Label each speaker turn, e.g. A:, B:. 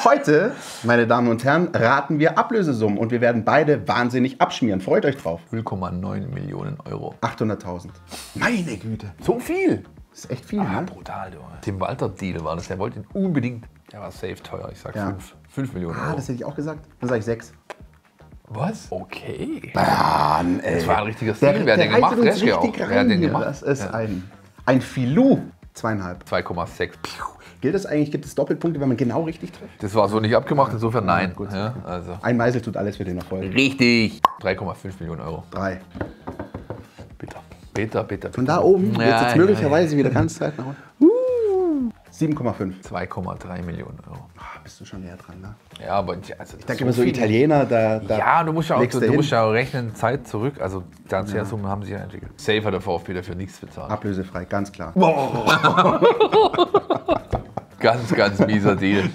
A: Heute, meine Damen und Herren, raten wir Ablösesummen und wir werden beide wahnsinnig abschmieren. Freut euch drauf.
B: 0,9 Millionen Euro.
A: 800.000. Meine Güte.
B: So viel?
A: Das ist echt viel, ne?
B: Brutal, du. Tim Walter-Deal war das. Der wollte ihn unbedingt. Der war safe teuer. Ich sag
A: Ja.
B: 5 Millionen Euro.
A: Das hätte ich auch gesagt. Dann sage ich 6.
B: Was? Okay.
A: Mann, ey.
B: Das war ein richtiger Stil. Wer hat den gemacht?
A: reitet uns
B: Reschke auch.
A: richtig
B: Wer hat
A: rein
B: den
A: hier.
B: gemacht?
A: Das ist ein Filou. 2,5.
B: 2,6.
A: Gilt das eigentlich? Gibt es Doppelpunkte, wenn man genau richtig trifft?
B: Das war so nicht abgemacht, insofern nein. Gut. Ja, also.
A: Ein Meißel tut alles für den Erfolg.
B: Richtig. 3,5 Millionen Euro.
A: 3.
B: Bitter.
A: Von da oben
B: Ja,
A: wird es jetzt
B: ja,
A: möglicherweise wieder ganz Zeit nach unten. 7,5.
B: 2,3 Millionen Euro.
A: Bist du schon näher dran, ne?
B: Ja, aber also
A: Ich denke immer so Italiener, da
B: ja, du musst ja
A: legst du hin.
B: auch rechnen, Zeit zurück. Also Transfersummen haben sich ja entwickelt. Safe hat der VfB dafür nichts bezahlt.
A: Ablösefrei, ganz klar.
B: Ganz mieser Deal.